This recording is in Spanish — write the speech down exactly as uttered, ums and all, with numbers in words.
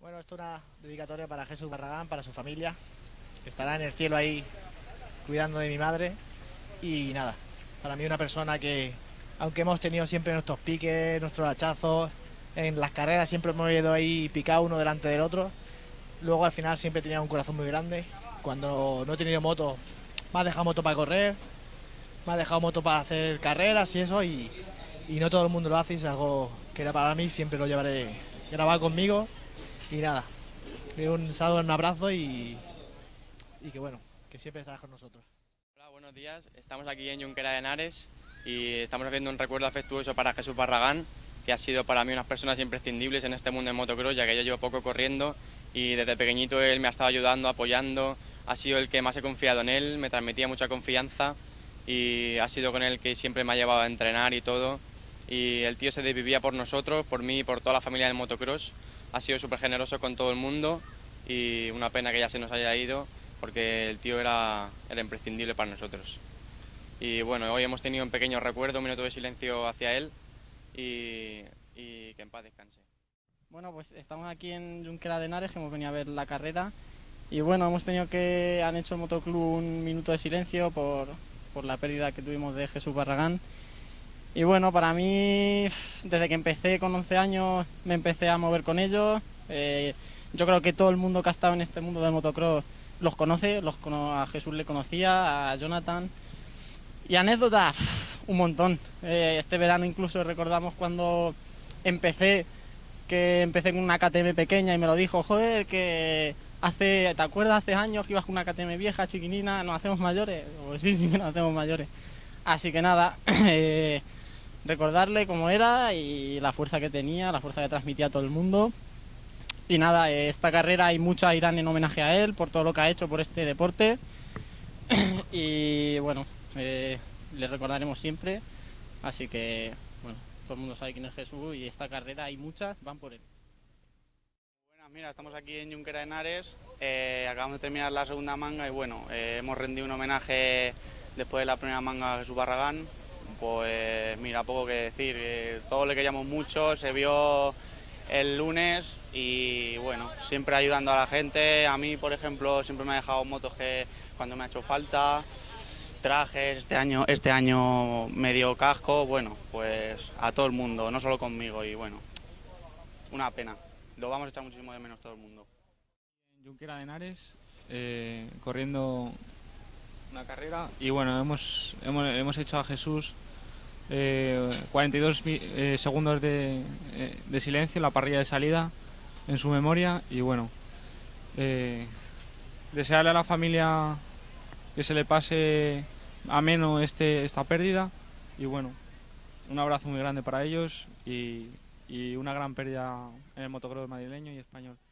Bueno, esto es una dedicatoria para Jesús Barragán, para su familia, que estará en el cielo ahí cuidando de mi madre. Y nada, para mí una persona que, aunque hemos tenido siempre nuestros piques, nuestros hachazos, en las carreras siempre hemos ido ahí picados uno delante del otro, luego al final siempre tenía un corazón muy grande. Cuando no he tenido moto, me ha dejado moto para correr, me ha dejado moto para hacer carreras y eso, y, y no todo el mundo lo hace, y es algo que era para mí, siempre lo llevaré grabado conmigo. Y nada, un saludo, un abrazo y, y que bueno, que siempre estarás con nosotros. Hola, buenos días. Estamos aquí en Junquera de Henares y estamos haciendo un recuerdo afectuoso para Jesús Barragán, que ha sido para mí unas personas imprescindibles en este mundo del motocross, ya que yo llevo poco corriendo y desde pequeñito él me ha estado ayudando, apoyando, ha sido el que más he confiado en él, me transmitía mucha confianza y ha sido con él que siempre me ha llevado a entrenar y todo. Y el tío se desvivía por nosotros, por mí y por toda la familia del motocross. Ha sido súper generoso con todo el mundo y una pena que ya se nos haya ido, porque el tío era, era imprescindible para nosotros. Y bueno, hoy hemos tenido un pequeño recuerdo, un minuto de silencio hacia él y, y que en paz descanse. Bueno, pues estamos aquí en Junquera de Henares, que hemos venido a ver la carrera. Y bueno, hemos tenido que, han hecho el motoclub un minuto de silencio por, por la pérdida que tuvimos de Jesús Barragán. Y bueno, para mí, desde que empecé con once años, me empecé a mover con ellos. Eh, yo creo que todo el mundo que ha estado en este mundo del motocross los conoce, los, a Jesús le conocía, a Jonathan. Y anécdotas, un montón. Eh, este verano incluso recordamos cuando empecé, que empecé con una K T M pequeña y me lo dijo, joder, que hace, ¿te acuerdas hace años que ibas con una K T M vieja, chiquinina, nos hacemos mayores? Pues sí, sí que nos hacemos mayores. Así que nada, eh, recordarle cómo era y la fuerza que tenía, la fuerza que transmitía a todo el mundo. Y nada, esta carrera hay muchas irán en homenaje a él por todo lo que ha hecho por este deporte. Y bueno, eh, le recordaremos siempre. Así que, bueno, todo el mundo sabe quién es Jesús y esta carrera hay muchas, van por él. Buenas, mira, estamos aquí en Junquera de Henares, eh, acabamos de terminar la segunda manga y bueno, eh, hemos rendido un homenaje después de la primera manga a Jesús Barragán. Pues mira, poco que decir, eh, todos le queríamos mucho, se vio el lunes y bueno, siempre ayudando a la gente. A mí, por ejemplo, siempre me ha dejado motos que cuando me ha hecho falta, trajes, este año, este año me dio casco, bueno, pues a todo el mundo, no solo conmigo y bueno, una pena, lo vamos a echar muchísimo de menos todo el mundo. En Junquera de Henares, eh, corriendo una carrera y bueno, hemos, hemos, hemos hecho a Jesús eh, cuarenta y dos eh, segundos de, eh, de silencio en la parrilla de salida en su memoria y bueno, eh, desearle a la familia que se le pase ameno este, esta pérdida y bueno, un abrazo muy grande para ellos y, y una gran pérdida en el motocross madrileño y español.